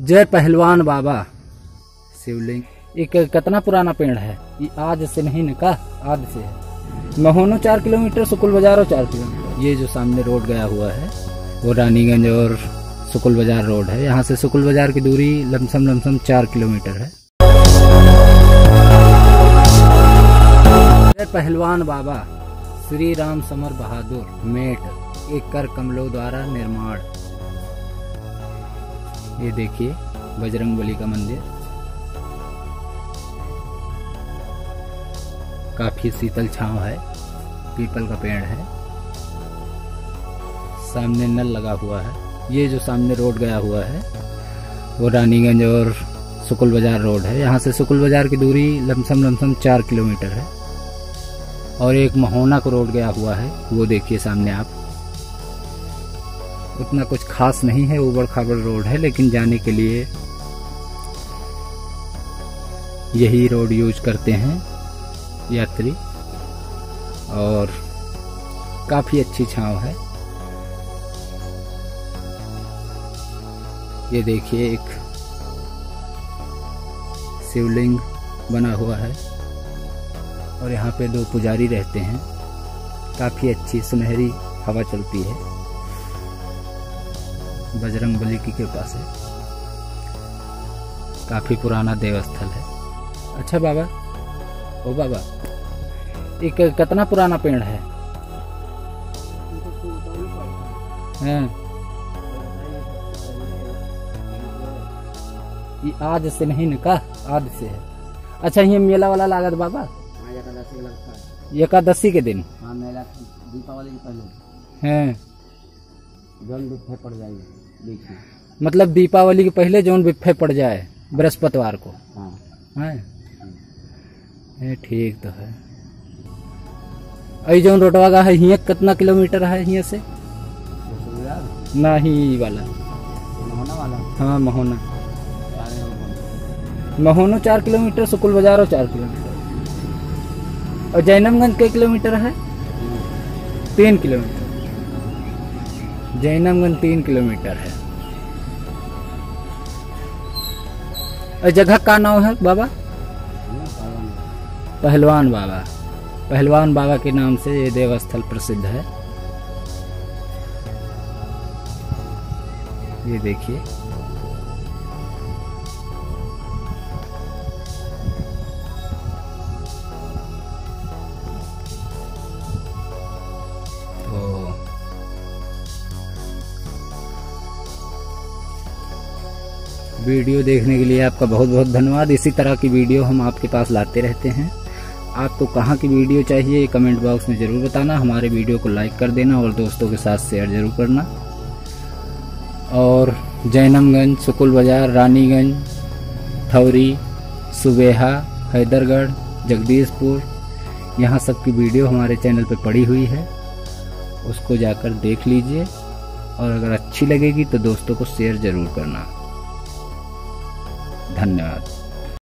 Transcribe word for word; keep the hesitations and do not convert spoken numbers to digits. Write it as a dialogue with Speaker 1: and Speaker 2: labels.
Speaker 1: जय पहलवान बाबा शिवलिंग। एक कितना पुराना पेड़ है ये, आज से नहीं निका, आज से है। महोनो चार किलोमीटर, सुकुल बाजारो चार किलोमीटर। ये जो सामने रोड गया हुआ है वो रानीगंज और सुकुल बाजार रोड है। यहाँ से सुकुल बाजार की दूरी लमसम लमसम चार किलोमीटर है। जय पहलवान बाबा श्री राम समर बहादुर मेट एक कर कमलों द्वारा निर्माण। ये देखिए बजरंगबली का मंदिर, काफी शीतल छांव है, पीपल का पेड़ है, सामने नल लगा हुआ है। ये जो सामने रोड गया हुआ है वो रानीगंज और सुकुल बाजार रोड है। यहाँ से सुकुल बाजार की दूरी लमसम लमसम चार किलोमीटर है। और एक महोना को रोड गया हुआ है, वो देखिए सामने आप। उतना कुछ खास नहीं है, उबड़ खाबड़ रोड है, लेकिन जाने के लिए यही रोड यूज करते हैं यात्री। और काफी अच्छी छांव है। ये देखिए एक शिवलिंग बना हुआ है और यहाँ पे दो पुजारी रहते हैं। काफी अच्छी सुनहरी हवा चलती है, बजरंगबली की कृपा से। काफी पुराना देवस्थल है। अच्छा बाबा, ओ बाबा, एक कितना पुराना पेड़ है? हैं? ये आज से नहीं निका, आज से है। अच्छा, ये मेला वाला लागत बाबा? एकादशी के दिन।
Speaker 2: हाँ, मेला दीपावली के पहले
Speaker 1: हैं,
Speaker 2: जौन बिफे पड़ जाएगी बीच में।
Speaker 1: मतलब दीपावली के पहले जौन बिफे पड़ जाए बृहस्पतिवार को।
Speaker 2: हाँ
Speaker 1: हैं, ये ठीक तो है। अई जौन रोटवा का है हिया कितना किलोमीटर है हिया से? नहीं वाला
Speaker 2: महोना वाला।
Speaker 1: हाँ महोना, महोनो चार किलोमीटर, सुकुल बाजारो चार किलोमीटर। और जैनमगंज कई किलोमीटर है? तीन किलोमीटर। जैनमगंज तीन किलोमीटर है। और जगह का नाम है बाबा? पहलवान बाबा। पहलवान बाबा के नाम से ये देवस्थल प्रसिद्ध है। ये देखिए, तो वीडियो देखने के लिए आपका बहुत बहुत धन्यवाद। इसी तरह की वीडियो हम आपके पास लाते रहते हैं। आपको कहाँ की वीडियो चाहिए कमेंट बॉक्स में ज़रूर बताना। हमारे वीडियो को लाइक कर देना और दोस्तों के साथ शेयर ज़रूर करना। और जैनमगंज, सुकुल बाजार, रानीगंज, थौरी, सुबेहा, हैदरगढ़, जगदीशपुर, यहाँ सब की वीडियो हमारे चैनल पे पड़ी हुई है। उसको जाकर देख लीजिए और अगर अच्छी लगेगी तो दोस्तों को शेयर ज़रूर करना। धन्यवाद।